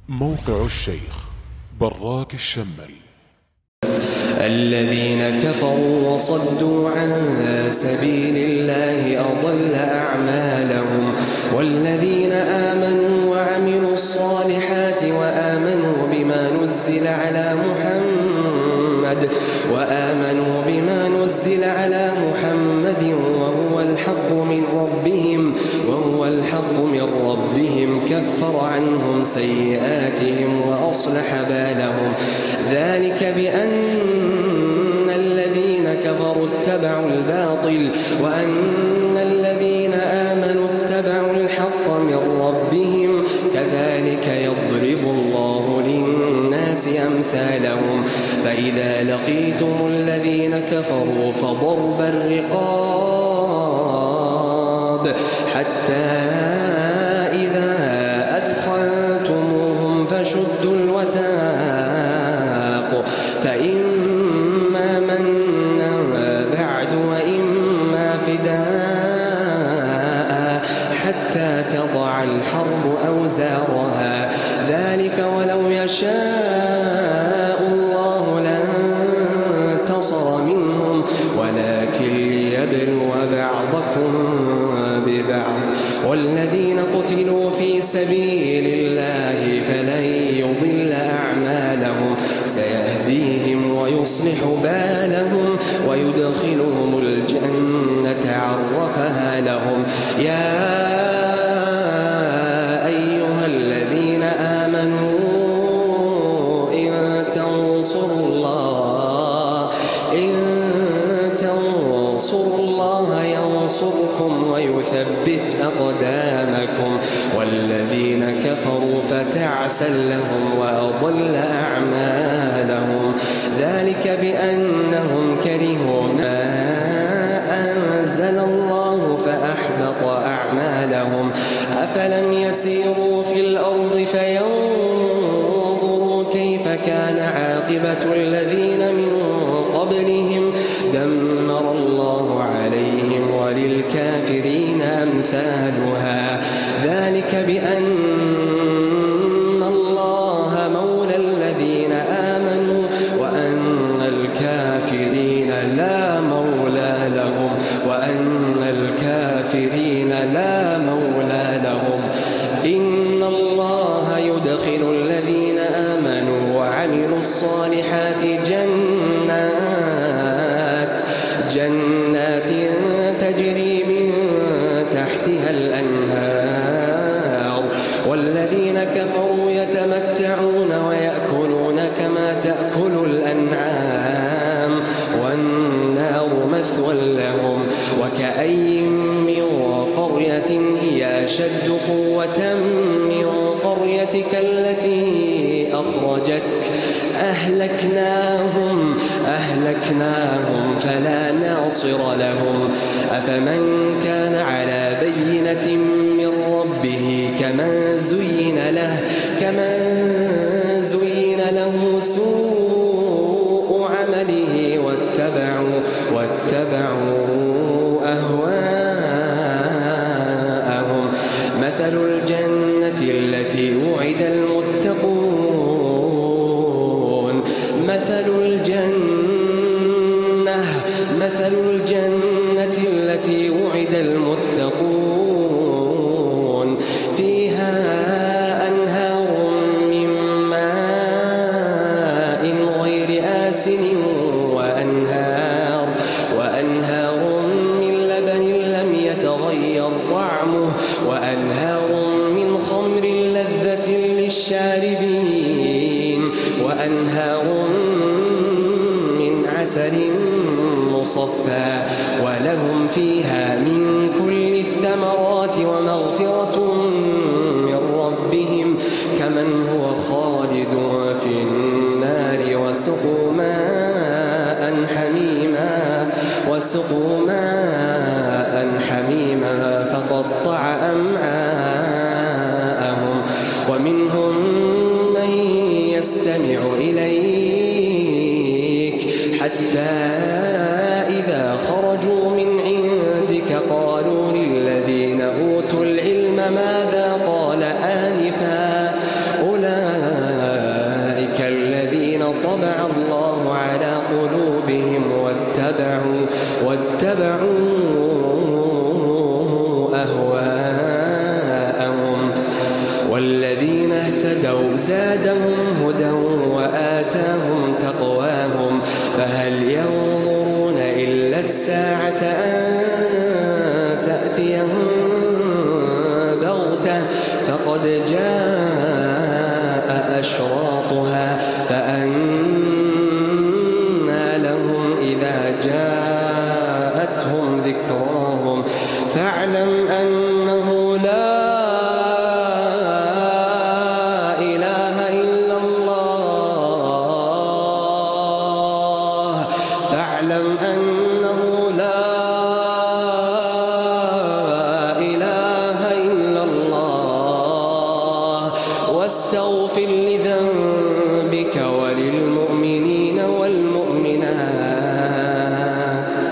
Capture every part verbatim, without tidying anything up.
موقع الشيخ براك الشمري. الذين كفروا وصدوا عن سبيل الله أضل أعمالهم، والذين آمنوا وعملوا الصالحات وآمنوا بما نزل على محمد وآمنوا بما نزل على محمد وهو الحق من ربهم وهو الحق من ربهم كفر عنهم سيئاتهم وأصلح بالهم. ذلك بأن الذين كفروا اتبعوا الباطل وأن الذين آمنوا اتبعوا الحق من ربهم، كذلك يضرب الله للناس أمثالهم. فإذا لقيتم الذين كفروا فضرب الرقاب حتى إذا أثخنتموهم فشدوا الوثاق، فإما منا بعد وإما فداء حتى تضع الحرب أوزارها. ذلك ولو يشاء الله لانتصر منهم ولكن ليبلو بعضكم ببعض. والذين قتلوا في سبيل الله فلن يضل أعمالهم، سيهديهم ويصلح بالهم ويدخلهم الجنة عرفها لهم. يا أيها الذين آمنوا إن تنصروا الله إن تنصروا الله ينصركم ويثبت أقدامكم. والذين كفروا فتعسا لهم وأضل أعمالهم. ذلك بأنهم كرهوا ما أنزل الله فأحبط أعمالهم. أفلم يسيروا في الأرض فينظروا كيف كان عاقبة الذين من قبلهم دمر الله عليهم وللكافرين أمثالها. ذلك بأن الله مولى الذين آمنوا وأن الكافرين لا مولى لهم وأن الكافرين لا مولى لهم. إن الله يدخل الذين آمنوا وعملوا الصالحات جنات جنات تجري من تحتها الأنهار. والذين كفروا يتمتعون ويأكلون كما تأكل الأنعام والنار مثوى لهم. وكأي من قرية هي أشد قوة من قريتك التي أخرجتك أهلكناهم أهلكناهم فلا ناصر لهم. أفمن كان على بينة من ربه كمن زين له كمن زين له سوء عمله واتبعوا واتبعوا أهواءهم. مثل الجنة التي وعد المتقون مثل الجنة مثل الجنة التي وعد المتقون فيها أنهار من ماء غير آسن وأنهار وأنهار من لبن لم يتغير طعمه وأنهار من خمر لذة للشاربين وأنهار من عسل مصفى ولهم فيها من كل الثمرات ومغفرة من ربهم كمن هو خالد في النار وسقوا ماء حميما وسقوا ماء حميما فقطع أمعاءهم. ومنهم من يستمع إليك حتى إذا خرجوا من عندك قالوا للذين أوتوا العلم ماذا قال آنفا أولئك واتبعوا أهواءهم والذين اهتدوا زادهم هدى وآتاهم تقواهم فهل ينظرون إلا الساعة أن تأتيهم بغتة فقد جاء أشراطها فأنى لهم إذا جاءتهم ذكراهم فاعلم أنه لا إله إلا الله فاعلم أنه لا إله إلا الله واستغفر لذنبك وللمؤمنين والمؤمنات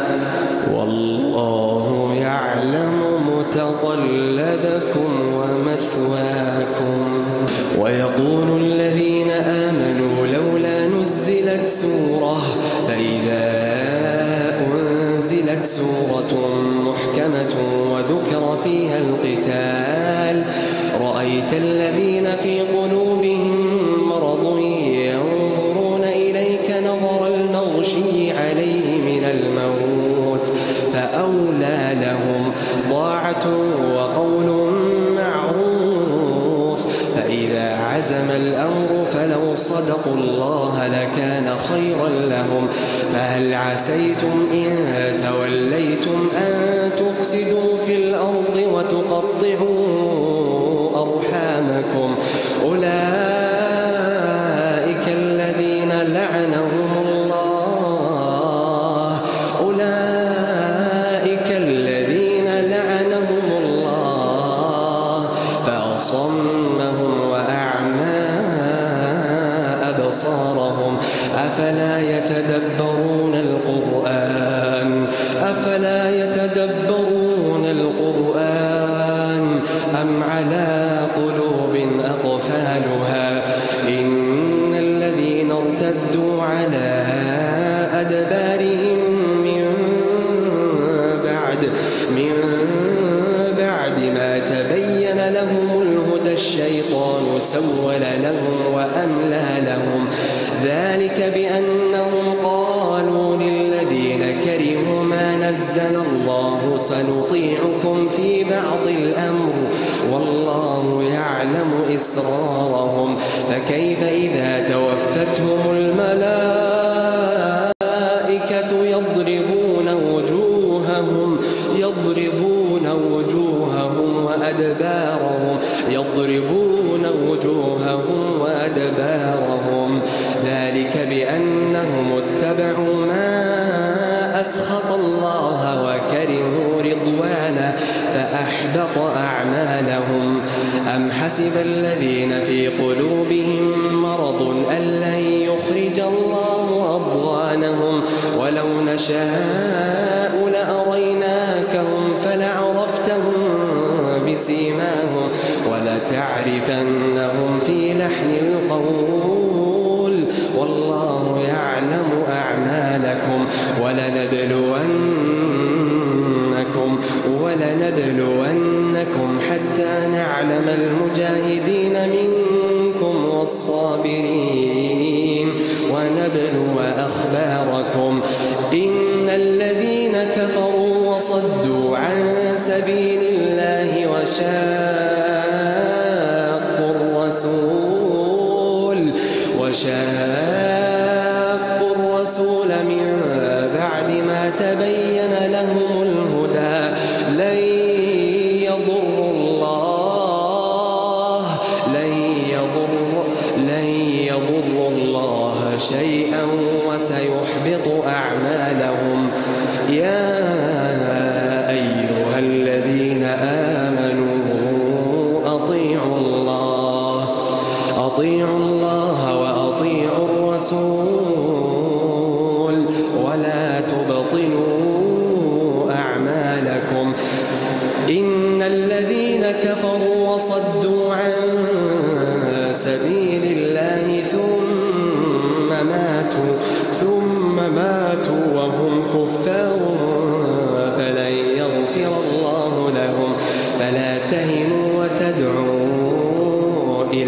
والله يعلم متقلبكم ومثواكم. ويقول الذين آمنوا لولا نزلت سورة فإذا أنزلت سورة محكمة وذكر فيها القتال رأيت الذين في قلوبهم مرض ينظرون إليك نظر المغشي عليه من الموت فأولى لهم ضاعة وقول معروف فإذا عزم الأمر فلو صدقوا الله لكان خيرا لهم فهل عسيتم إن توليتم أن تفسدوا في الأرض وتقطعوا أرحامكم أولئك الذين لعنهم الله أولئك الذين لعنهم الله فأصمهم وأعمى أبصارهم أفلا يتدبرون القرآن أفلا يتدبرون القرآن أم على قلوب أقفالها إن الذين ارتدوا على أدبارهم من بعد من بعد ما تبين لهم الهدى الشيطان سول لهم وأملى لهم ذلك بأنهم قالوا للذين كرهوا ما نزل الله سنطيعكم في بعض الأمر والله يعلم إسرارهم فكيف إذا توفتهم الملائكة يضربون وجوههم يضربون وجوههم وأدبارهم يضربون وجوههم وأدبارهم ذلك بأنهم اتبعوا ما أسخط الله وكرهوا رضوانه فأحبط أعمالهم أم حسب الذين في قلوبهم مرض أن لن يخرج الله أضغانهم ولو نشاء لأريناكهم فلعرفتهم بسيماهم ولتعرفنهم في لحن القول والله يعلم أعمالكم ولنبلونكم ولنبلونكم حتى نعلم المجاهدين منكم والصابرين ونبلو أخباركم إن الذين كفروا وصدوا عن سبيل الله وشاقوا الرسول وشاقوا الرسول من بعد ما تبين لهم الهدى لن يضروا الله لن يضر لن يضروا الله شيئا وسيحبط أعمالهم يا أيها الذين آمنوا أطيعوا الله أطيعوا الله وأطيعوا الرسول ولا تبطلوا أعمالكم إن الذين كفروا وصدوا عن سبيل الله ثم ماتوا ثم ماتوا وهم كفار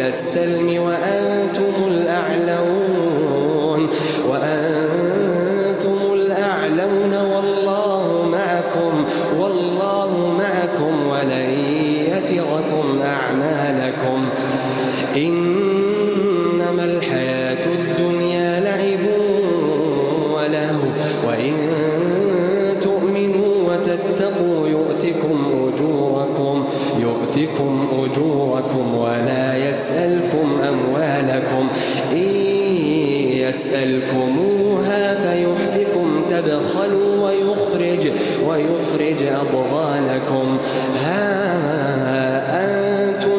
إلى السلم وأنتم الأعلون وأنتم الأعلون والله معكم والله معكم ولن يتركم أعمالكم إنما الحياة الدنيا لعب ولهو وإن تؤمنوا وتتقوا يؤتكم أجوركم يؤتكم أجوركم ولا يسألكم أموالكم إن يسألكموها فيحفكم تبخلوا ويخرج ويخرج أضغانكم ها أنتم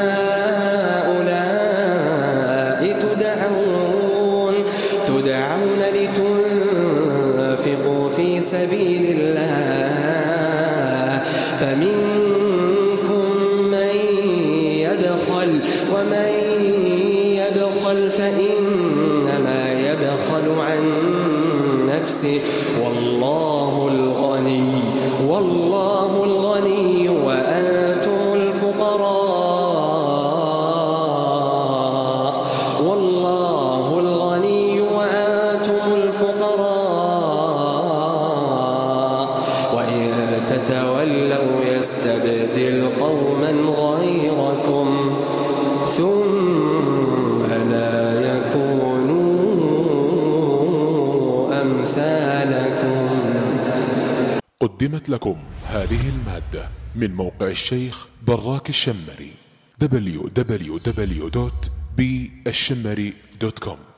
هؤلاء تدعون تدعون لتنفقوا في سبيل الله فمنكم من يبخل ومن يبخل فإنما يبخل عن نفسه والله الغني والله الغني وأنتم الفقراء والله الغني وأنتم الفقراء وإن تتولوا يستبدل قوما غيركم ثم لا يكونوا أمثالكم. قدمت لكم هذه المادة من موقع الشيخ براك الشمري دبليو دبليو دبليو دوت بي الشمري دوت كوم.